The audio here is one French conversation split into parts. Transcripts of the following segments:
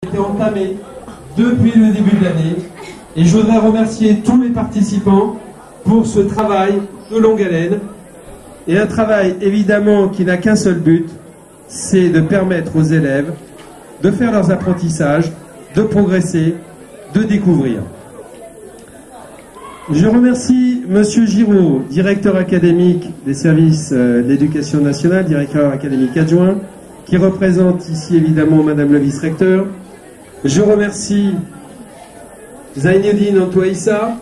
été entamé depuis le début de l'année et je voudrais remercier tous les participants pour ce travail de longue haleine et un travail évidemment qui n'a qu'un seul but, c'est de permettre aux élèves de faire leurs apprentissages, de progresser, de découvrir. Je remercie Monsieur Giraud, directeur académique des services de l'éducation nationale, directeur académique adjoint, qui représente ici évidemment Madame le vice-recteur. Je remercie Zainuddin Antouaïssa,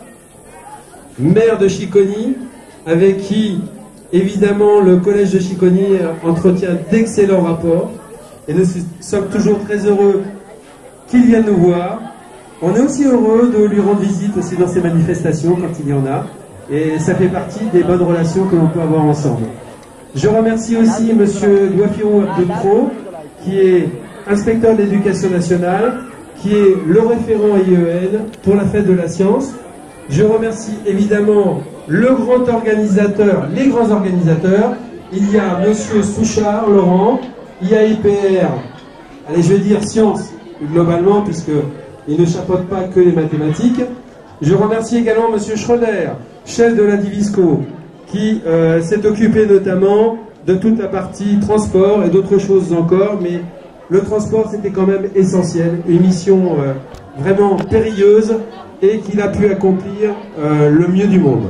maire de Chiconi, avec qui évidemment le collège de Chiconi entretient d'excellents rapports et nous sommes toujours très heureux qu'il vienne nous voir. On est aussi heureux de lui rendre visite aussi dans ces manifestations quand il y en a et ça fait partie des bonnes relations que l'on peut avoir ensemble. Je remercie aussi Monsieur Douafirou Abdeltro qui est inspecteur de l'éducation nationale, qui est le référent IEN pour la fête de la science. Je remercie évidemment le grand organisateur, les grands organisateurs. Il y a Monsieur Souchard, Laurent, il y a IPR, allez je vais dire science globalement puisqu'il ne chapeaute pas que les mathématiques. Je remercie également Monsieur Schroeder, chef de la Divisco, qui s'est occupé notamment de toute la partie transport et d'autres choses encore, mais le transport c'était quand même essentiel, une mission vraiment périlleuse et qu'il a pu accomplir le mieux du monde.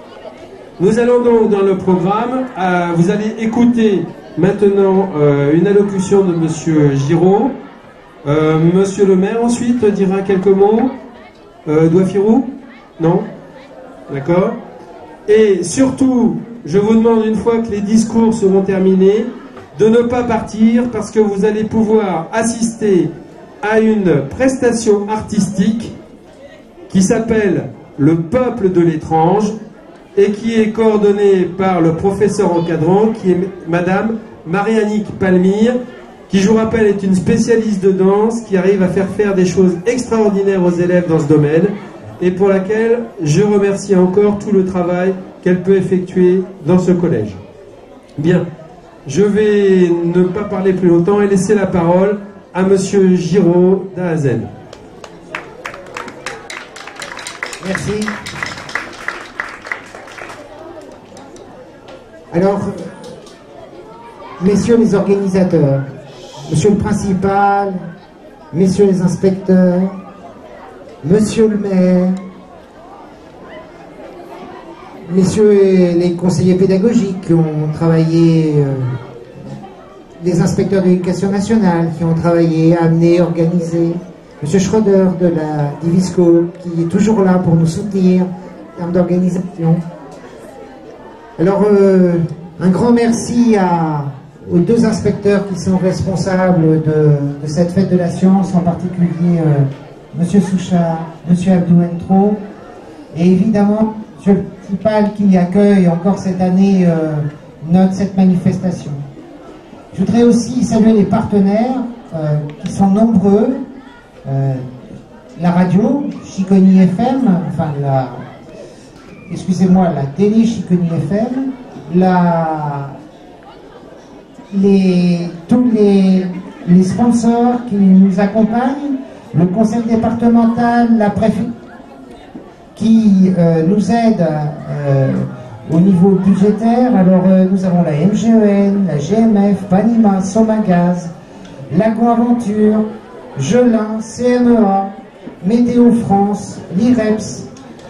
Nous allons donc dans le programme, vous allez écouter maintenant une allocution de Monsieur Giraud. Monsieur le maire ensuite dira quelques mots. Douafirou? Non? D'accord? Et surtout, je vous demande une fois que les discours seront terminés, de ne pas partir parce que vous allez pouvoir assister à une prestation artistique qui s'appelle Le peuple de l'étrange et qui est coordonnée par le professeur encadrant qui est Madame Marie-Annick Palmire, qui je vous rappelle est une spécialiste de danse qui arrive à faire des choses extraordinaires aux élèves dans ce domaine et pour laquelle je remercie encore tout le travail qu'elle peut effectuer dans ce collège. Bien, je vais ne pas parler plus longtemps et laisser la parole à Monsieur Giraud d'Ahazen. Merci. Alors, messieurs les organisateurs, monsieur le principal, messieurs les inspecteurs, monsieur le maire, messieurs les conseillers pédagogiques qui ont travaillé, les inspecteurs de l'éducation nationale qui ont travaillé, amené, organisé, monsieur Schroeder de la Divisco qui est toujours là pour nous soutenir en termes d'organisation. Alors, un grand merci aux deux inspecteurs qui sont responsables de cette fête de la science, en particulier monsieur Souchard, monsieur Abdeltro, et évidemment monsieur le principal qui accueille encore cette année cette manifestation. Je voudrais aussi saluer les partenaires qui sont nombreux, la radio Chiconi FM, enfin excusez-moi, la télé Chiconi FM, tous les sponsors qui nous accompagnent, le conseil départemental, la préfecture qui nous aide au niveau budgétaire. Alors nous avons la MGEN, la GMF, Panima, Somagaz, l'Agroaventure, Gelin, CMEA, Météo France, l'IREPS,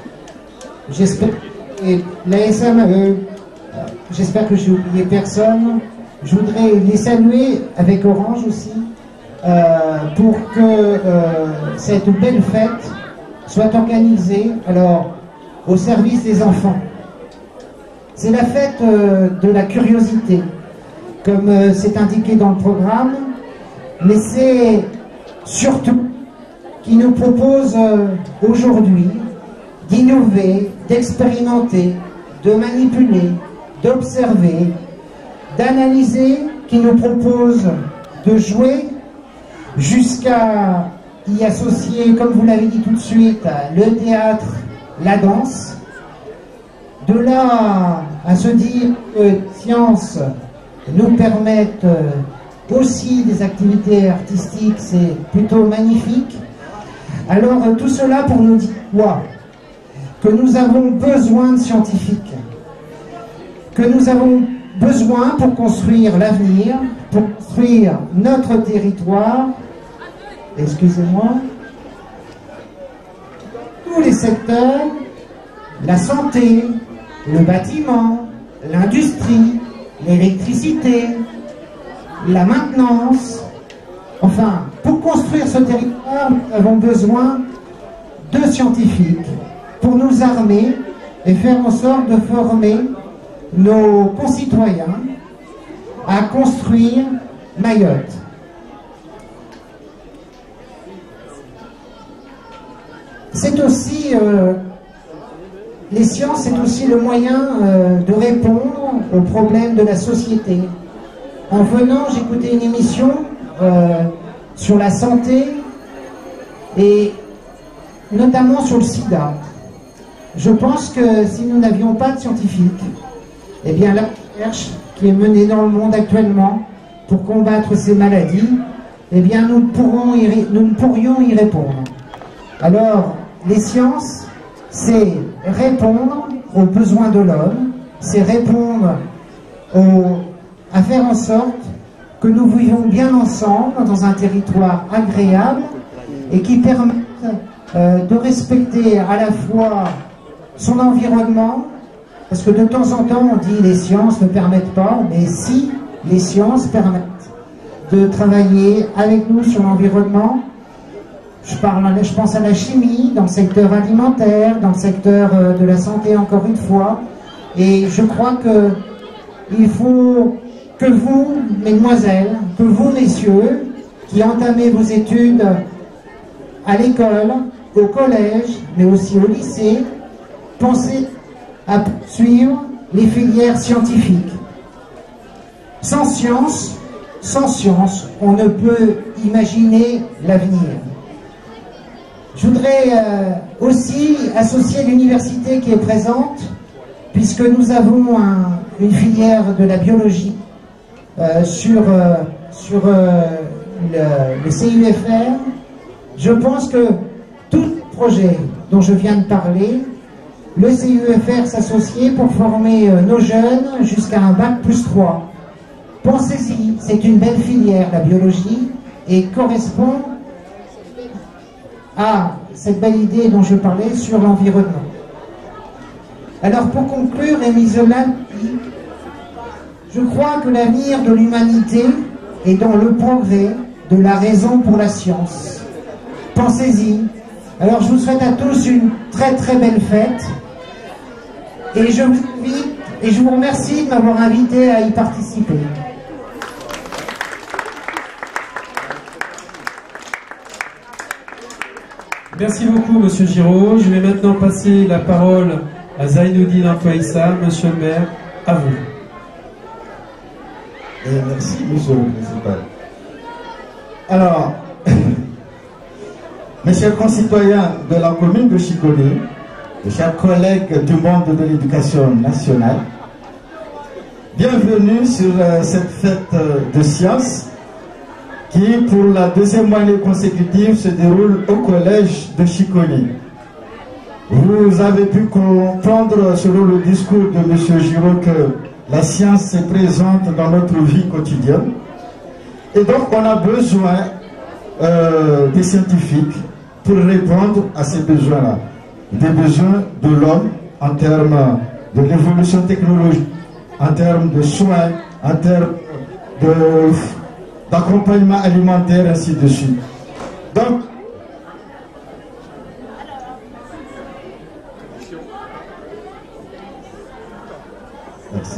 et la SME. J'espère que j'ai oublié personne. Je voudrais les saluer avec Orange aussi pour que cette belle fête soit organisée alors au service des enfants. C'est la fête de la curiosité, comme c'est indiqué dans le programme, mais c'est surtout qui nous propose aujourd'hui d'innover, d'expérimenter, de manipuler, d'observer, d'analyser, qui nous propose de jouer jusqu'à y associer, comme vous l'avez dit tout de suite, le théâtre, la danse. De là à se dire que sciences nous permettent aussi des activités artistiques, c'est plutôt magnifique. Alors tout cela pour nous dire quoi? Que nous avons besoin de scientifiques, que nous avons besoin pour construire l'avenir, pour construire notre territoire, excusez-moi, tous les secteurs, la santé, le bâtiment, l'industrie, l'électricité, la maintenance. Enfin, pour construire ce territoire, nous avons besoin de scientifiques pour nous armer et faire en sorte de former nos concitoyens à construire Mayotte. C'est aussi, les sciences, c'est aussi le moyen de répondre aux problèmes de la société. En venant, j'écoutais une émission sur la santé et notamment sur le sida. Je pense que si nous n'avions pas de scientifiques, eh bien la recherche qui est menée dans le monde actuellement pour combattre ces maladies, eh bien nous ne pourrions y répondre. Alors, les sciences, c'est répondre aux besoins de l'homme, c'est répondre à faire en sorte que nous vivons bien ensemble dans un territoire agréable et qui permette de respecter à la fois son environnement, parce que de temps en temps on dit les sciences ne permettent pas, mais si les sciences permettent de travailler avec nous sur l'environnement. Je pense à la chimie, dans le secteur alimentaire, dans le secteur de la santé encore une fois, et je crois qu'il faut que vous, mesdemoiselles, que vous, messieurs, qui entamez vos études à l'école, au collège, mais aussi au lycée, pensez à suivre les filières scientifiques. Sans science, on ne peut imaginer l'avenir. Je voudrais aussi associer l'université qui est présente, puisque nous avons une filière de la biologie sur le CUFR. Je pense que tout projet dont je viens de parler, le CUFR s'associer pour former nos jeunes jusqu'à un bac+3. Pensez-y, c'est une belle filière, la biologie, et correspond à cette belle idée dont je parlais sur l'environnement. Alors pour conclure, Rémi Zola dit, je crois que l'avenir de l'humanité est dans le progrès de la raison pour la science. Pensez-y. Alors je vous souhaite à tous une très très belle fête et je vous invite et je vous remercie de m'avoir invité à y participer. Merci beaucoup, Monsieur Giraud. Je vais maintenant passer la parole à Zainoudine Antoïssa. Monsieur le maire, à vous. Merci, Monsieur le Principal. Alors, mes chers concitoyens de la commune de Chiconi, mes chers collègues du monde de l'éducation nationale, bienvenue sur cette fête de sciences qui, pour la deuxième année consécutive, se déroule au collège de Chiconi. Vous avez pu comprendre, selon le discours de M. Giraud, que la science est présente dans notre vie quotidienne. Et donc, on a besoin des scientifiques pour répondre à ces besoins-là. Des besoins de l'homme en termes de l'évolution technologique, en termes de soins, en termes d'accompagnement alimentaire, ainsi de suite. Donc, merci.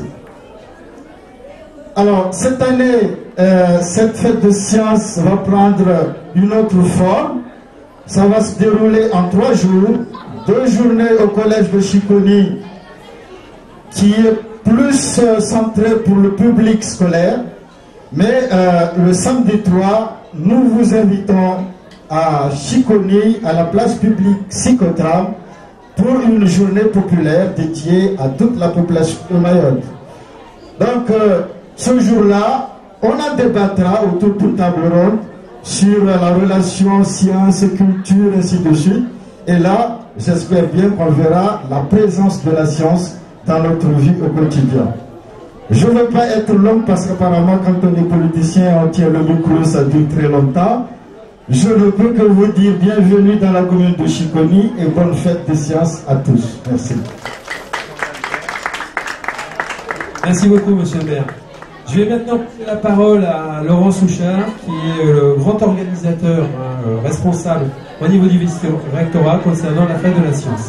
Alors, cette année, cette fête de sciences va prendre une autre forme. Ça va se dérouler en 3 jours. 2 journées au collège de Chiconi, qui est plus centré pour le public scolaire. Mais le samedi 3, nous vous invitons à Chiconi, à la place publique Psychotram, pour une journée populaire dédiée à toute la population de Mayotte. Donc, ce jour-là, On en débattra autour d'une table ronde sur la relation science, culture, ainsi de suite. Et là, j'espère bien qu'on verra la présence de la science dans notre vie au quotidien. Je ne veux pas être long parce qu'apparemment, quand on est politicien, on tient le micro, ça dure très longtemps. Je ne peux que vous dire bienvenue dans la commune de Chiconi et bonne fête des sciences à tous. Merci. Merci beaucoup, monsieur le maire. Je vais maintenant passer la parole à Laurent Souchard, qui est le grand organisateur, responsable au niveau du vice-rectorat concernant la fête de la science.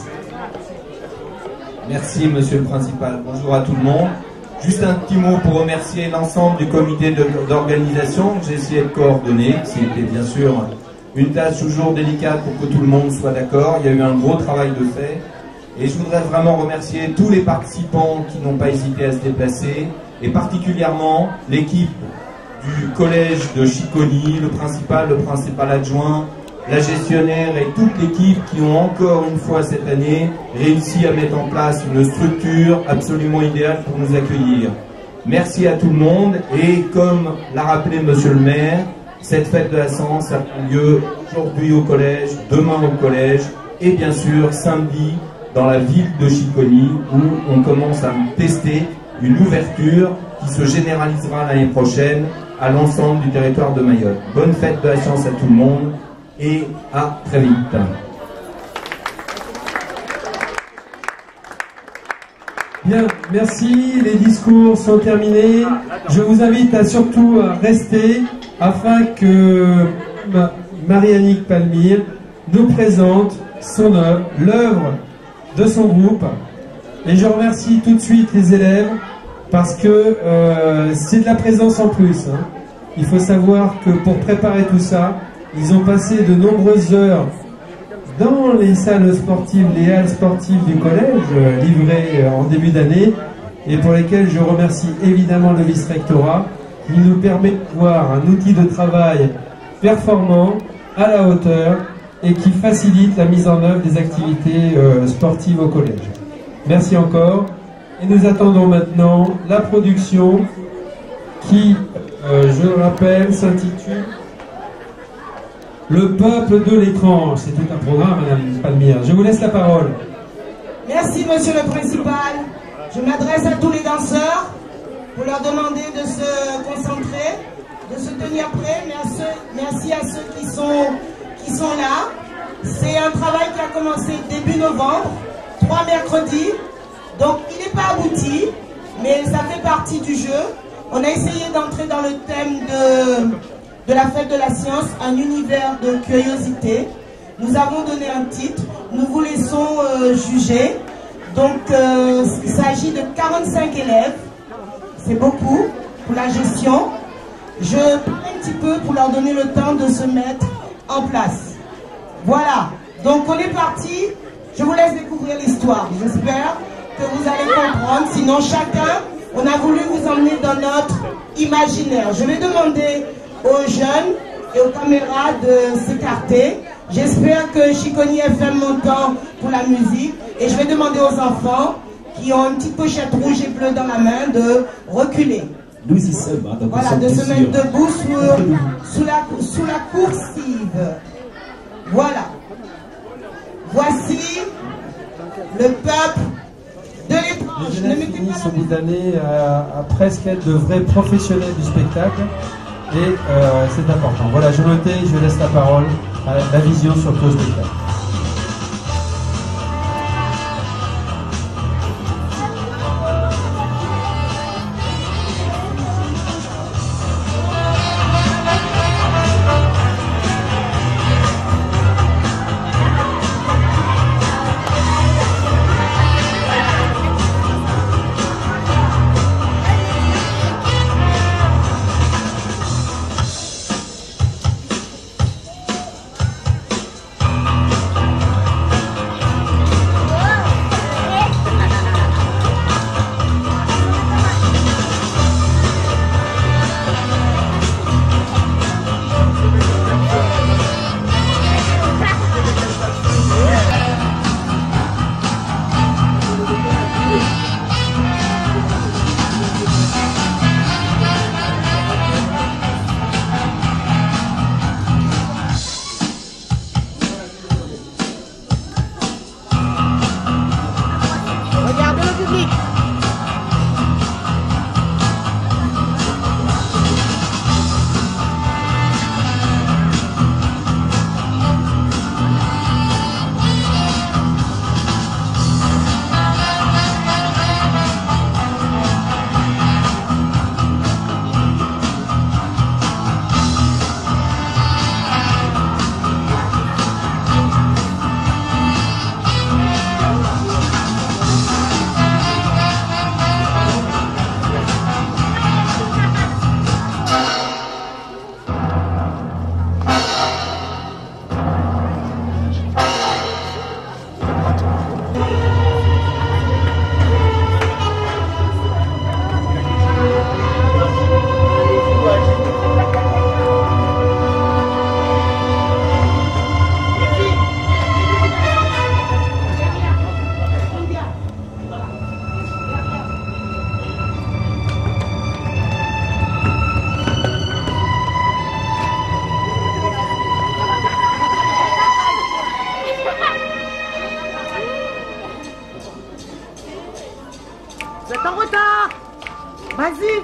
Merci, monsieur le principal. Bonjour à tout le monde. Juste un petit mot pour remercier l'ensemble du comité d'organisation que j'ai essayé de coordonner. C'était bien sûr une tâche toujours délicate pour que tout le monde soit d'accord. Il y a eu un gros travail de fait. Et je voudrais vraiment remercier tous les participants qui n'ont pas hésité à se déplacer, et particulièrement l'équipe du collège de Chiconi, le principal adjoint, la gestionnaire et toute l'équipe qui ont encore une fois cette année réussi à mettre en place une structure absolument idéale pour nous accueillir. Merci à tout le monde, et comme l'a rappelé monsieur le maire, cette fête de la science a lieu aujourd'hui au collège, demain au collège et bien sûr samedi dans la ville de Chiconi, où on commence à tester une ouverture qui se généralisera l'année prochaine à l'ensemble du territoire de Mayotte. Bonne fête de la science à tout le monde et à très vite. Bien, merci, les discours sont terminés. Je vous invite surtout à rester afin que Marie-Annick Palmire nous présente son œuvre, l'œuvre de son groupe. Et je remercie tout de suite les élèves parce que c'est de la présence en plus. Hein. Il faut savoir que pour préparer tout ça, ils ont passé de nombreuses heures dans les salles sportives, les halles sportives du collège, livrées en début d'année, et pour lesquelles je remercie évidemment le vice-rectorat, qui nous permet de voir un outil de travail performant, à la hauteur, et qui facilite la mise en œuvre des activités sportives au collège. Merci encore, et nous attendons maintenant la production qui, je le rappelle, s'intitule Le peuple de l'étrange. C'est tout un programme, madame Palmire. Je vous laisse la parole. Merci, monsieur le principal. Je m'adresse à tous les danseurs pour leur demander de se concentrer, de se tenir prêts. Merci à ceux qui sont là. C'est un travail qui a commencé début novembre, 3 mercredis. Donc, il n'est pas abouti, mais ça fait partie du jeu. On a essayé d'entrer dans le thème de la fête de la science, un univers de curiosité. Nous avons donné un titre, nous vous laissons juger. Donc il s'agit de 45 élèves, c'est beaucoup pour la gestion. Je parle un petit peu pour leur donner le temps de se mettre en place. Voilà, donc on est parti, je vous laisse découvrir l'histoire. J'espère que vous allez comprendre, sinon chacun, on a voulu vous emmener dans notre imaginaire. Je vais demander aux jeunes et aux caméras de s'écarter. J'espère que Chiconi FM m'entend pour la musique. Et je vais demander aux enfants qui ont une petite pochette rouge et bleue dans la main de reculer. Nous y sommes. Hein, voilà, de se mettre debout sous la coursive. Voilà. Voici le peuple de l'étrange. Les élèves finissent au bout d'année à presque être de vrais professionnels du spectacle. Et c'est important. Voilà, je notais, je laisse la parole à la vision sur le spectacle. Vas-y.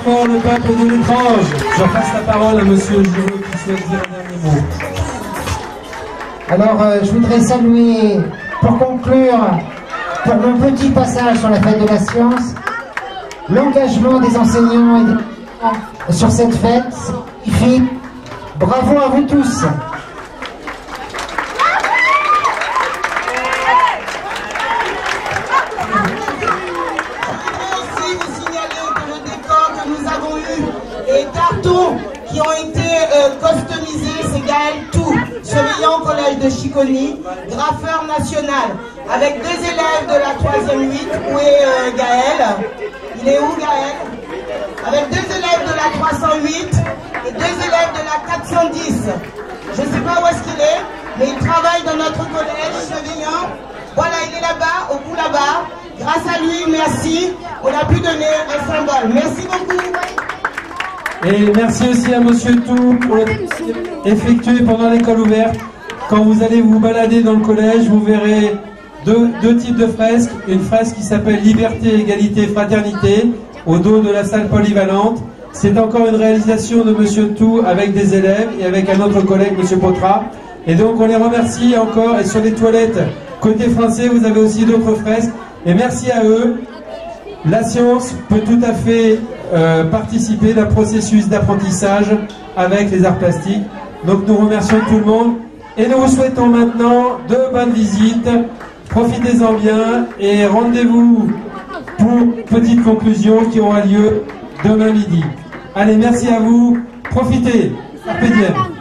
fort le peuple de l'étrange. Je passe la parole à monsieur Giraud qui souhaite dire un dernier mot. Alors, je voudrais saluer, pour conclure, pour mon petit passage sur la fête de la science, l'engagement des enseignants et des parents sur cette fête. C'est magnifique. Bravo à vous tous. Les cartons qui ont été customisés, c'est Gaël Tout, surveillant au collège de Chicony, graffeur national, avec 2 élèves de la 3e 8. Où est Gaël? Il est où Gaël? Avec 2 élèves de la 308 et 2 élèves de la 410. Je ne sais pas où est-ce qu'il est, mais il travaille dans notre collège, surveillant. Voilà, il est là-bas, au bout là-bas. Grâce à lui, merci, on a pu donner un symbole. Merci beaucoup. Et merci aussi à monsieur Tout pour le travail effectué pendant l'école ouverte. Quand vous allez vous balader dans le collège, vous verrez deux types de fresques. Une fresque qui s'appelle Liberté, Égalité, Fraternité, au dos de la salle polyvalente. C'est encore une réalisation de monsieur Tout avec des élèves et avec un autre collègue, monsieur Potra. Et donc on les remercie encore. Et sur les toilettes, côté français, vous avez aussi d'autres fresques. Et merci à eux. La science peut tout à fait participer d'un processus d'apprentissage avec les arts plastiques. Donc nous remercions tout le monde et nous vous souhaitons maintenant de bonnes visites. Profitez-en bien et rendez-vous pour petite conclusion qui aura lieu demain midi. Allez, merci à vous. Profitez. Carpe diem.